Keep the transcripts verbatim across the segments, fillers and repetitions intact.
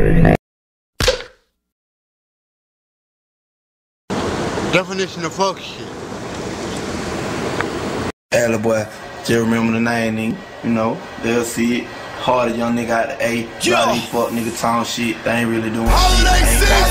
Definition of fuck shit. Hey, little boy, just remember the name, nigga. You know, they'll see it. Hard a young nigga out the A. Yo. These fuck nigga talking shit. They ain't really doing all shit. They ain't got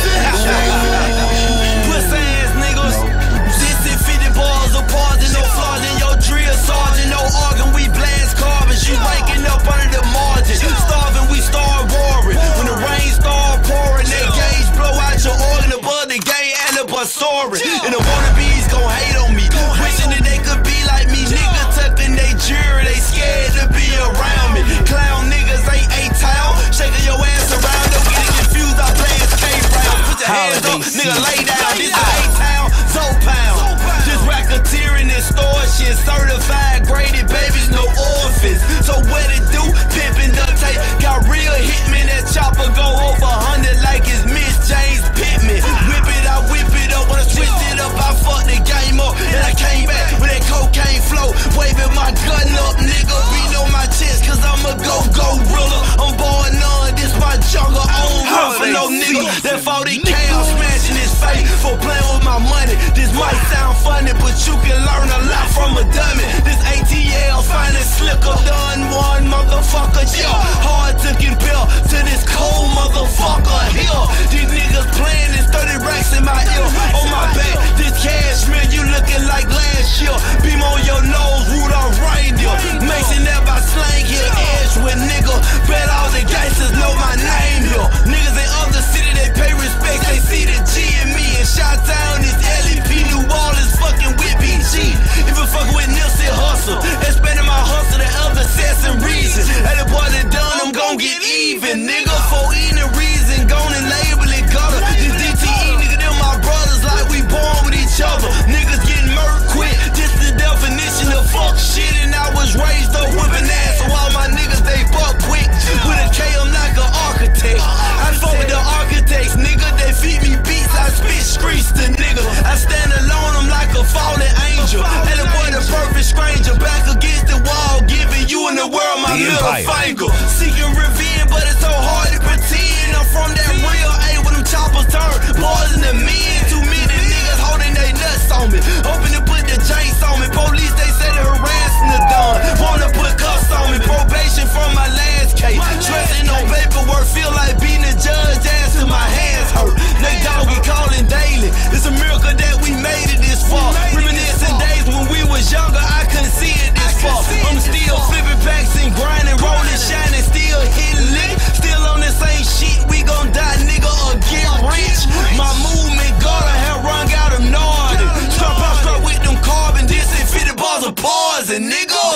it. Puss ass niggas. sixty, fifty bars apart, and no flaws in your drill sergeant. No organ, we blast carbons. You waking up under the margin. Starving, we start roaring. When the rain start pouring, that gauge blow out your organ above the gay alibus soaring. And the wannabes gon' hate on me. Wishing that they could be like me. Nigga tucking they jury, they scared to be around me. Clown niggas ain't A-Town. Shaking your ass around, don't get it confused. I play as K-Round. Put your hands up, nigga lay down. This is A-Town, Zopound. Just racketeering, extortion. Certified, graded babies, no orphans. So what it do? Pimpin' duct tape. Got real hitmen, that chopper go over a hundred like it's Miss James Pittman. Whip it, I whip it up. When I switch it up, I fuck the game up. And I came back with that cocaine flow. Waving my gun up, nigga. Beat on my chest, cause I'm a go-go ruler. I'm born none, this my jungle on run for no nigga. That forty K, I'm smashing his face for playing with my money. This might sound funny, but you can learn a lot from a dummy. This A T L, finally slicker done one, motherfucker, yeah. Hard to compare to this cold motherfucker here. These niggas playing this thirty racks in my ear. On my back, this cashmere, you looking like last year. Beam on your nose, Rudolph reindeer. Mason that by slang here, Edgewood, nigga. Bet all the gangsters know my name here. Niggas in other city, they pay respect, they see the G in me. In Chi-Town, this L E P, New Orleans, fucking with B G. Even fucking with Nipsey Hussle, expanding my hustle to other sets and reasons. Hey, the boy that done, I'm gon' get even, nigga. For any reason, gon' and label it gutter. This D T E, nigga, them my brothers, like we born with each other. Niggas getting murked quick, this the definition of fuck shit. And I was raised up whipping ass, so all my niggas, they buck quick. With a K, I'm like an architect. I fuck with the architects, nigga, they feed me beats, I spit streets to niggas. I stand alone, I'm like a fallen angel. And the boy, the perfect stranger, back against the wall, giving you in the world my the middle Empire. finger. Seeking revenge, but it's so hard to pretend. I'm from that real A when them choppers turn boys in the men. Too many niggas holding they nuts on me, hoping to put the chains on me. Police, they say they harassing the done, wanna put cuffs on me. Probation from my last case, stressing on paperwork, feel like beating the judge ass till my hands hurt. They doggy calling daily, it's a miracle that we made it this far. Reminiscing days when we was younger, I couldn't see it this far. I'm still flipping packs and grinding, rolling, shining, still hitting lick. Still on the same shit, we gon' die, nigga, or get rich. My movement gotta have rung out of Northern. Stop out straight with them carbon, this and fifty bars of poison, nigga.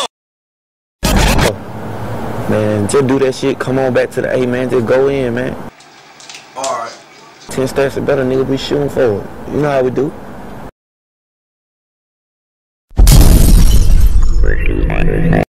Man, just do that shit. Come on back to the A, man. Just go in, man. Alright. Ten stacks or better, nigga. We shooting for it. You know how we do.